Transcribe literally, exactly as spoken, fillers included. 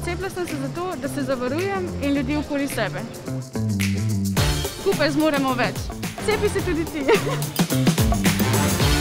Cepila sem se zato, da se zavarujem in ljudi okoli sebe. Skupaj zmoremo več. Cepi se tudi ti.